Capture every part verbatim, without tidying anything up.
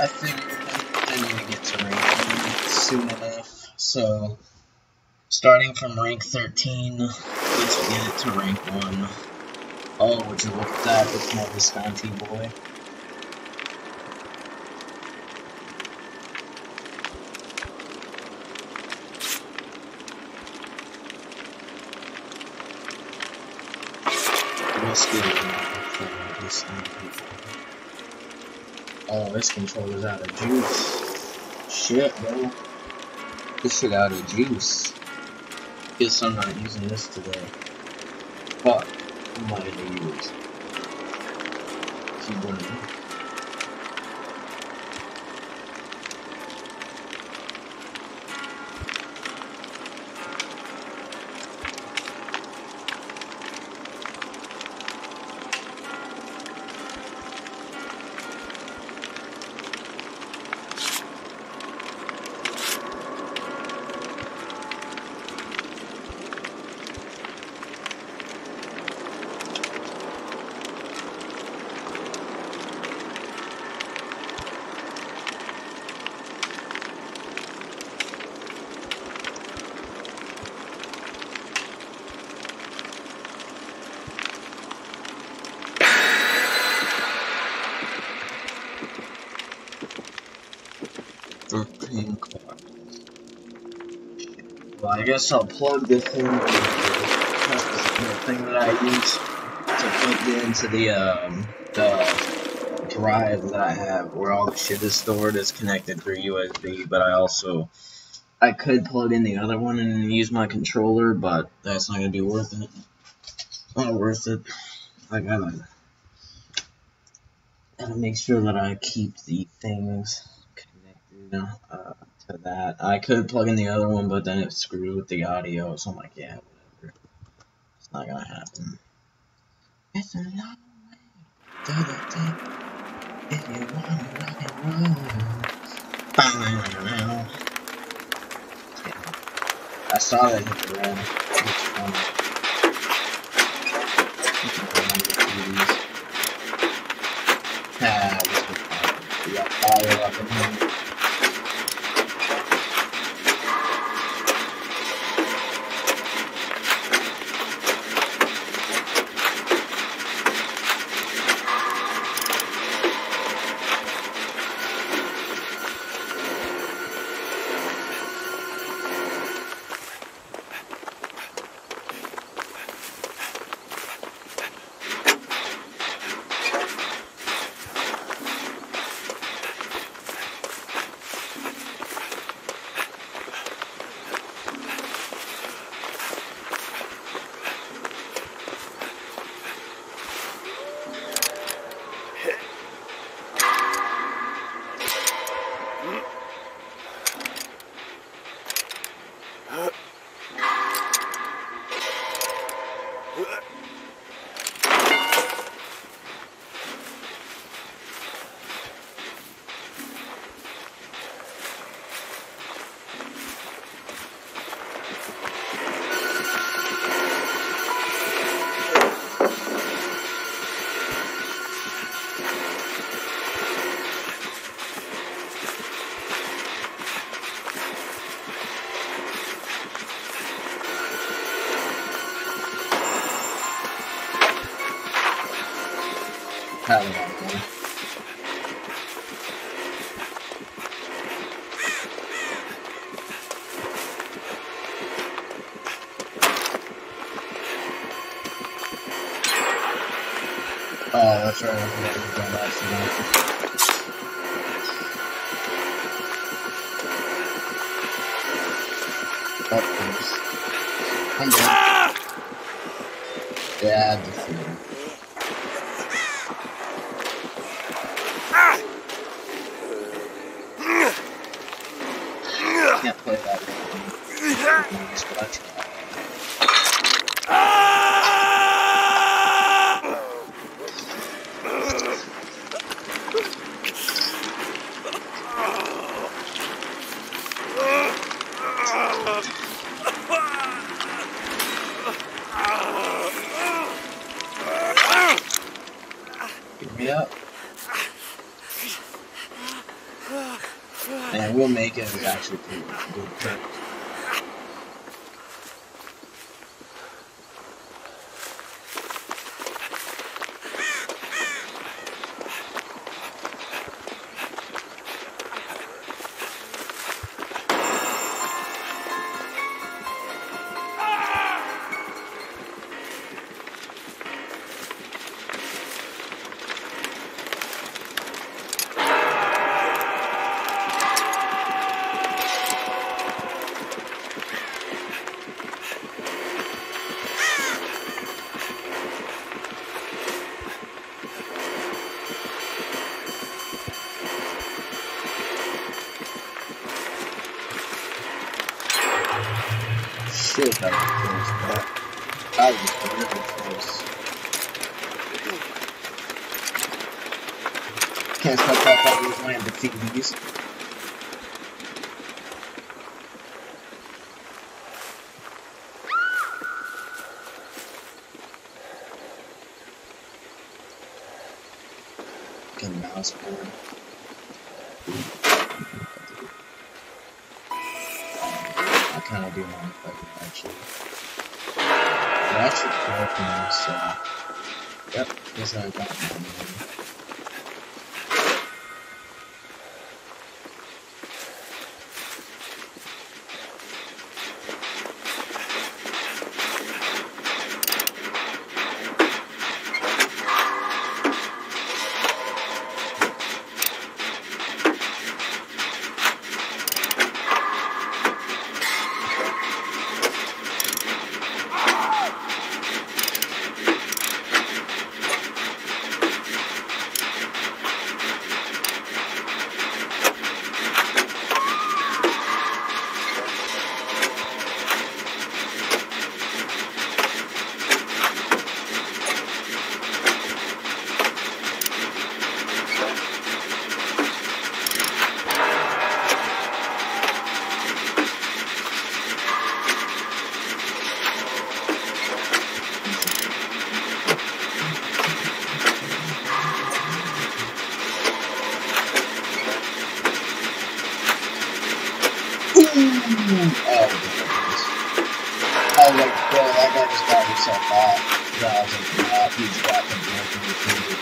I figured I need to get to rank one soon enough, so starting from rank thirteen, let's get it to rank one. Oh, would you look at that? It's my Visconti boy. Let's get it for Visconti boy. Oh, this controller's out of juice. Shit, bro. This shit out of juice. Guess I'm not using this today. But I might use. Keep running. thirteen quarters. Well, I guess I'll plug this in. The thing that I use to plug it into the um, the drive that I have, where all the shit is stored, is connected through U S B. But I also I could plug in the other one and use my controller, but that's not gonna be worth it. Not worth it. I gotta gotta make sure that I keep the things connected uh, to that. I could plug in the other one, but then it screws with the audio, so I'm like, yeah, whatever. It's not gonna happen. It's a long way to the top if you wanna rock and roll. I saw that hit the red. It's funny. Ah, this was fun. We got fire up in here. Oh, that's right. I forgot we've done that tonight. I'm dead. Yeah, I defeated. Can't play that game. But I try. And we'll make it is actually pretty good pick. Shit, that was close, but that was really close. Can't stop that thought we was going to defeat these. Fucking mouse board. I kind of do want to fight it, actually. It actually broke me, so... Yep, guess I got one. I was like, bro, that guy just got himself off. So I was like, nah, he's got the broken finger.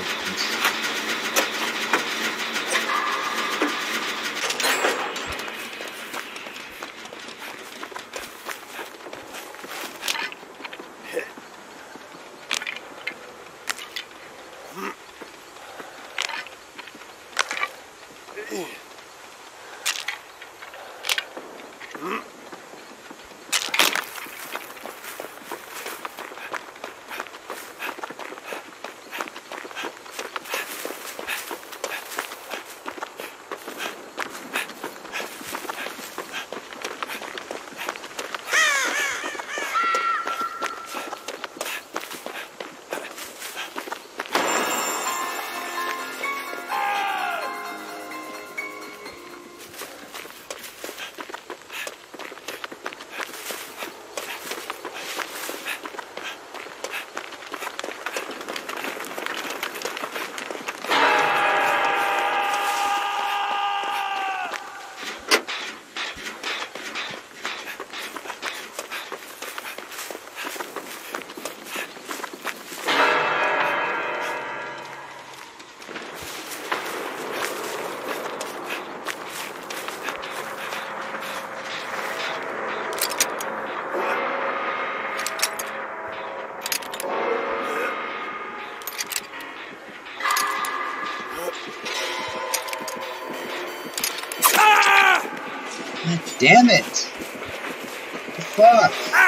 God damn it! What the fuck?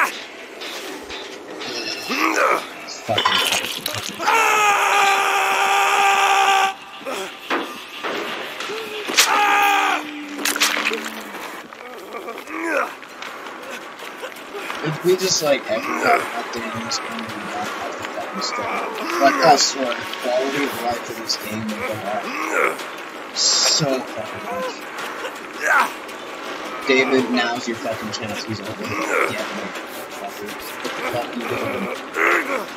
It's fucking if we just like everything updating and not have the fucking stuff. Like I swear, the quality of life of this game will go up so fucking much. David, now's your fucking chance. He's over here. Get me. Fucker. What the fuck are you doing?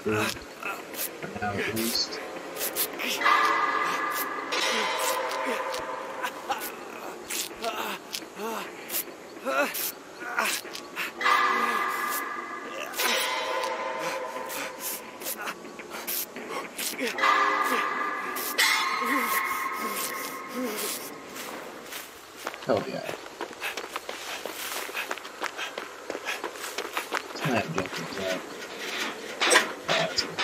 through, for now at least. Hell yeah. It's my objectives up. That's good.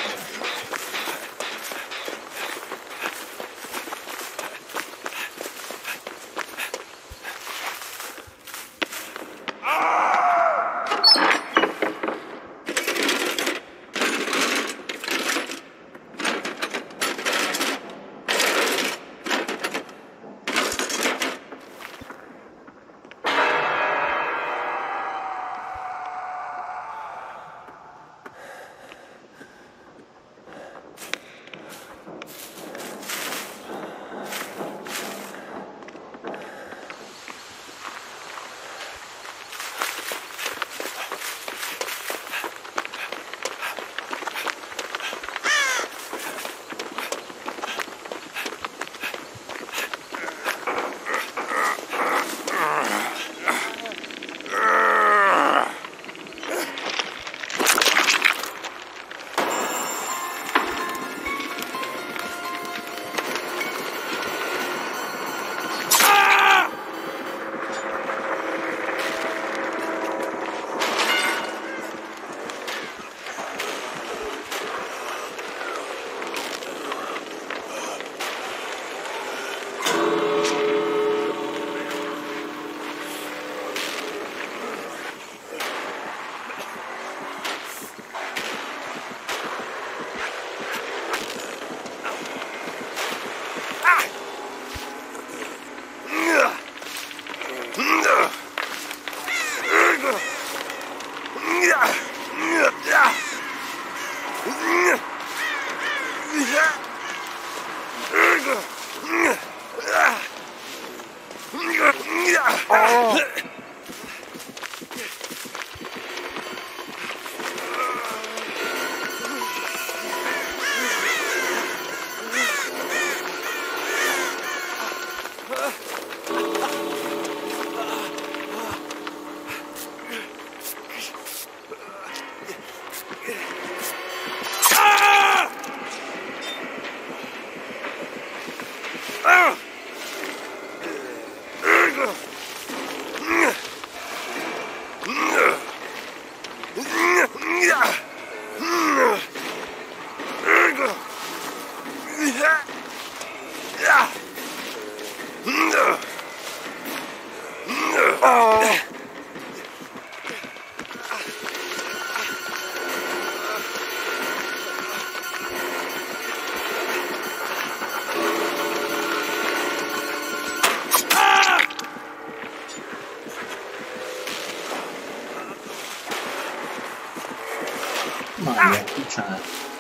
Come on, man, keep trying.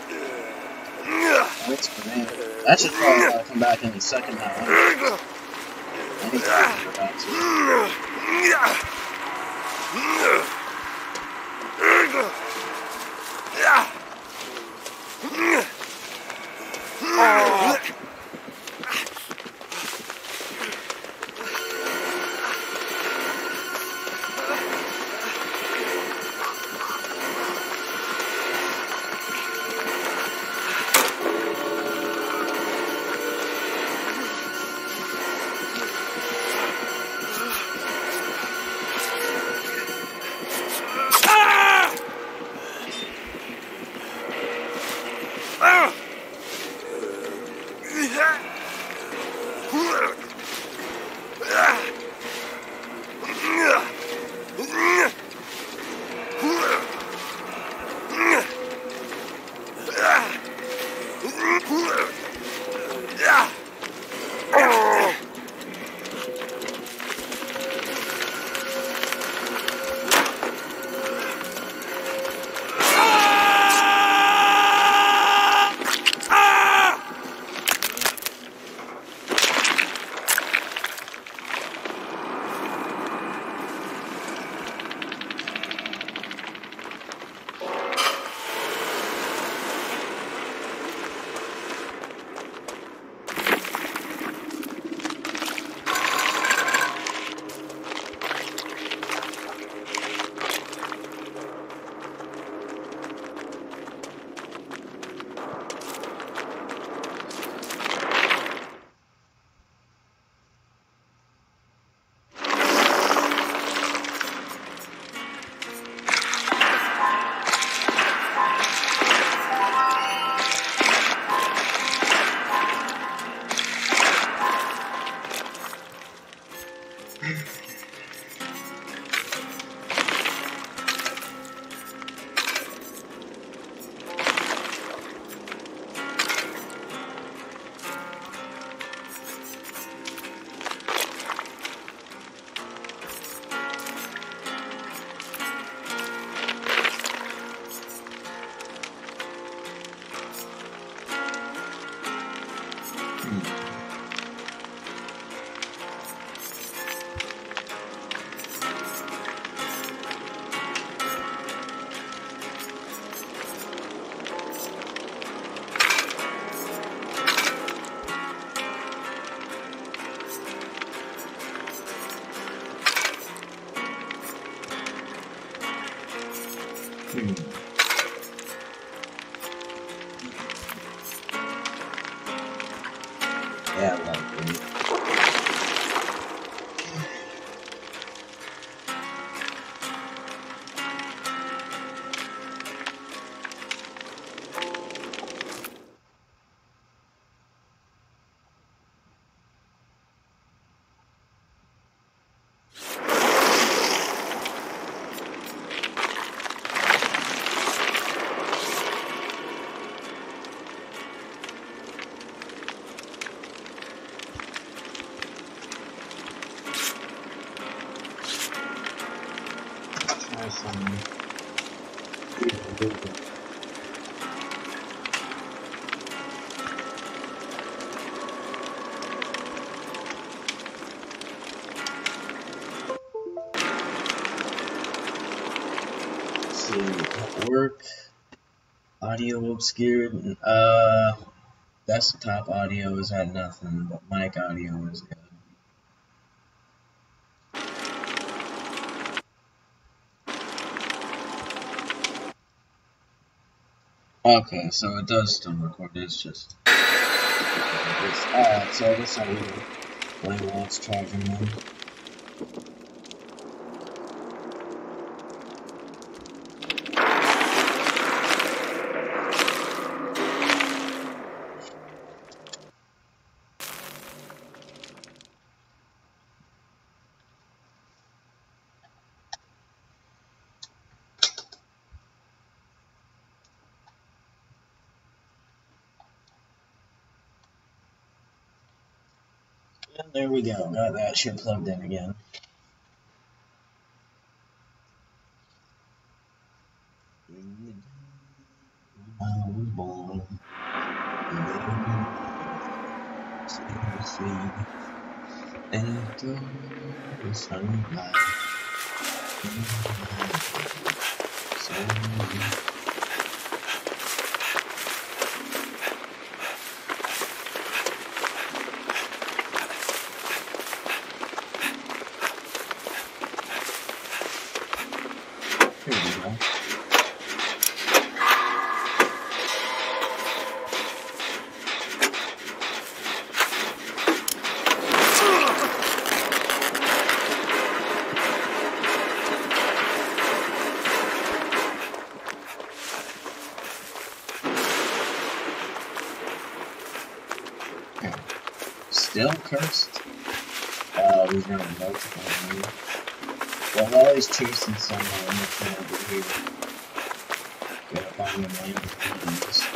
That's for me. That should probably uh, come back any second now. Huh? I need to go back to Hmm. Yeah, likely. Try some. Let's see, work, audio obscured. Uh, desktop audio is at nothing, but mic audio is good. Okay, so it does still record. It's just. It's, alright, so I guess I will play while it's charging then. And there we go, got that shit plugged in again. I was born to see enter the sunlight. Here we go. Still cursed? Uh, he's running multiple. Well, while he's chasing someone, I'm looking over here. Gotta find the name of these.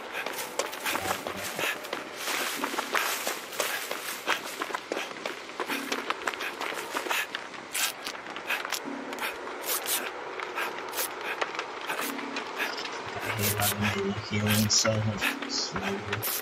I hate how the healing so much smoother.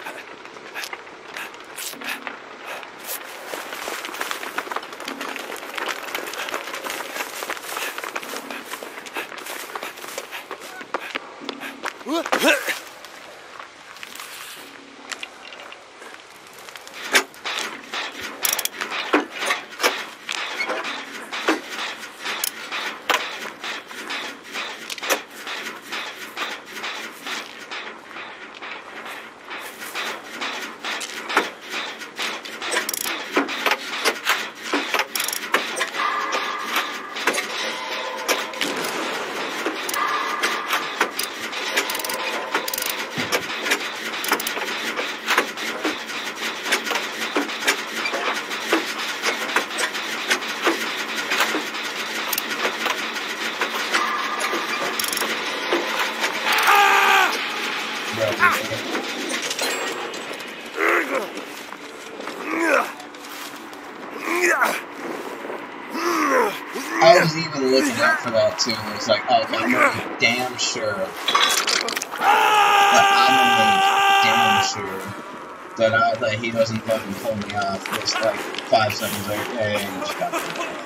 I was even looking out for that too. It was like, oh, okay, I'm gonna be damn sure. Like, I'm gonna be damn sure that I that he doesn't fucking pull me off. Just like five seconds later, hey, and just got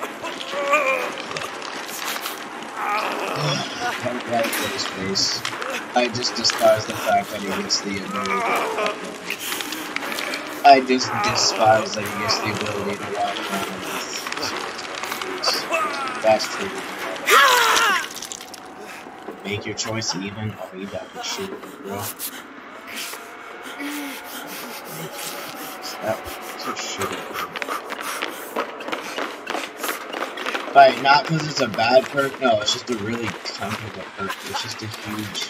right, right to his face. I just despise the fact that he gets the ability. I just despise that he gets the ability to walk around with. That's true. Make your choice even. Oh, you got good shit, bro. That was so shitty. Like, not because it's a bad perk, no, it's just a really cunt of a perk. It's just a huge.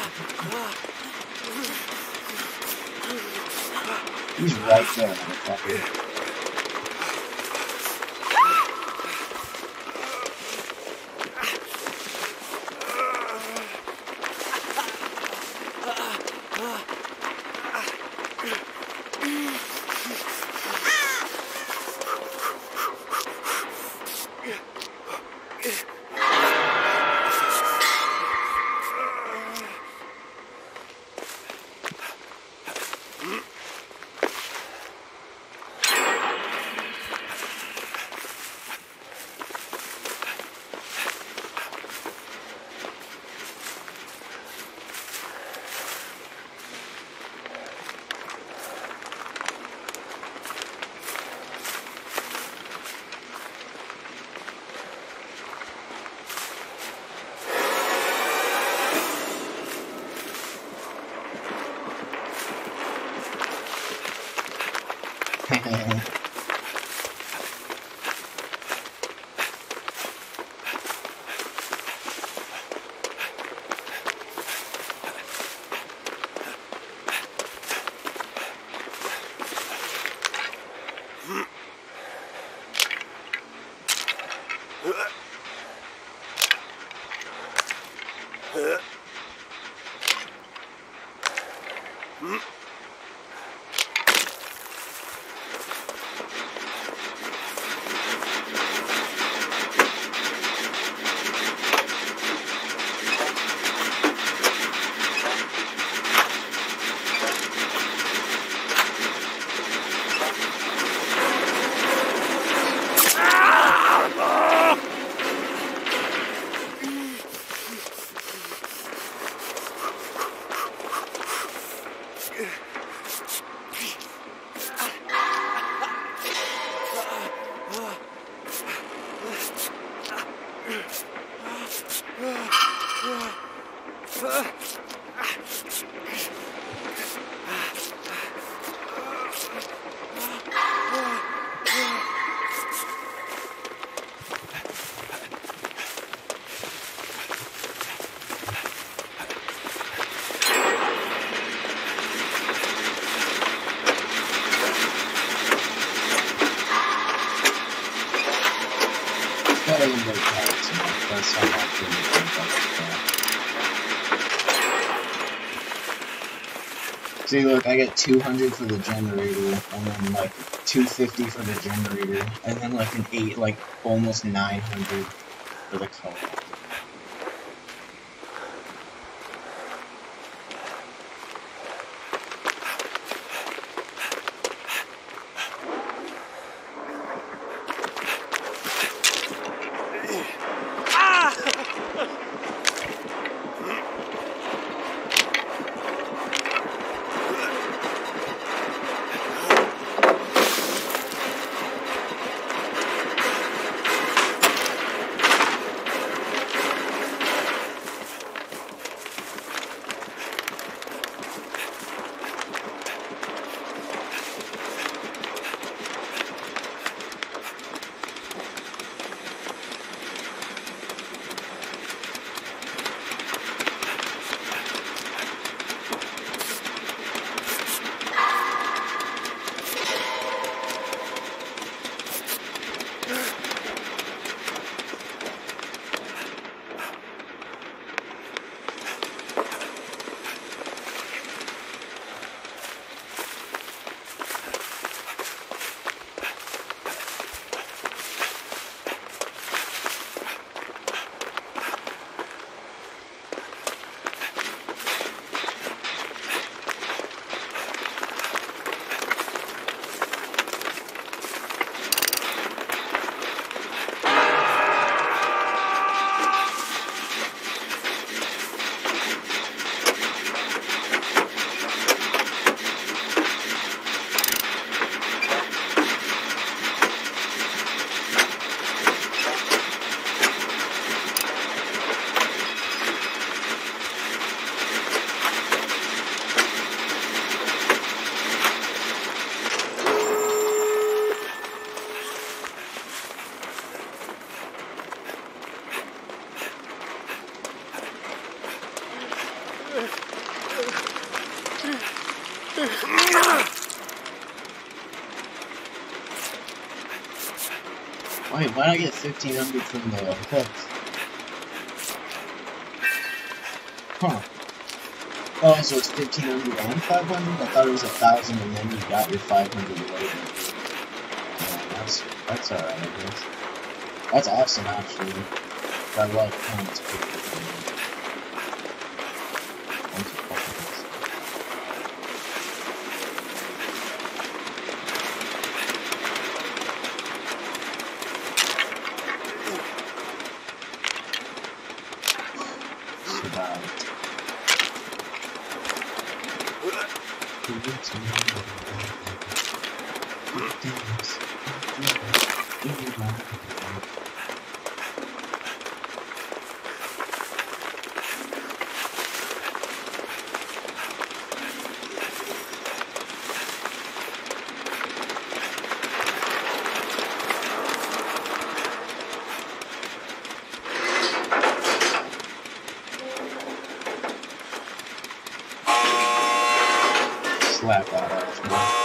He's right there, motherfucker. See, look, I get two hundred for the generator, and then like two fifty for the generator, and then like an eight, like almost nine hundred for the co-op. Why not get fifteen hundred from the hook? Huh. Oh, so it's fifteen hundred and five hundred? I thought it was a thousand and then you got your five hundred later. Yeah, that's, that's alright, I guess. That's awesome, actually. I love points. Survived. Slap that off, man.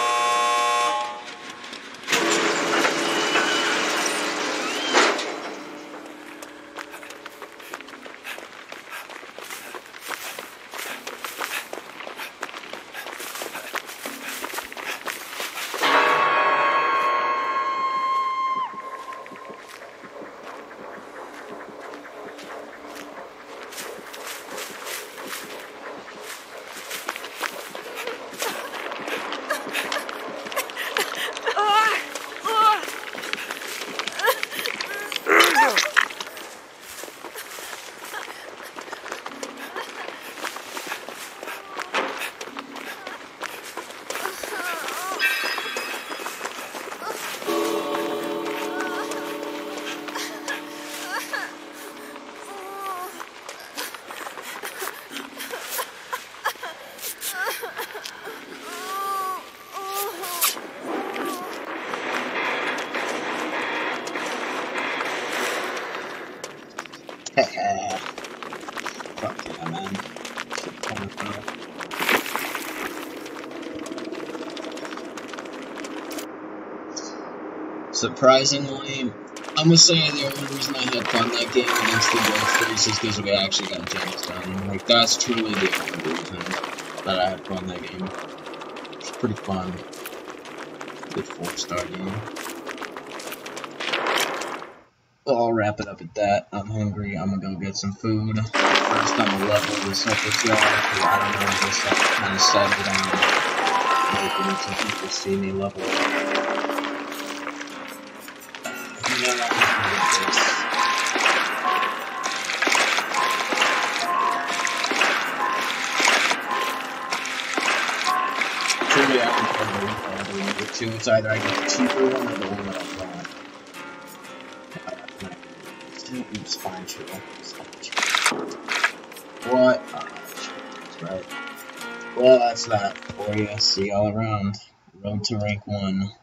Fuck yeah, man. Surprisingly, I'm gonna say the only reason I had fun that game against the Ghostface is because we actually got jams done. Like, that's truly the only reason that I had fun that game. It's pretty fun. Good four-star game. I'll wrap it up at that. I'm hungry. I'm gonna go get some food. First, I'm gonna level this up with y'all, because I don't know, just like kind of settled down. Making some people see me level up. You know, I can do this. Truly, I can play the one with two. It's either I get the cheaper one or the one that I want. Spine chill. Spine chill. What? Oh, that's right. Well, that's that for you. See y'all around. Road to rank one.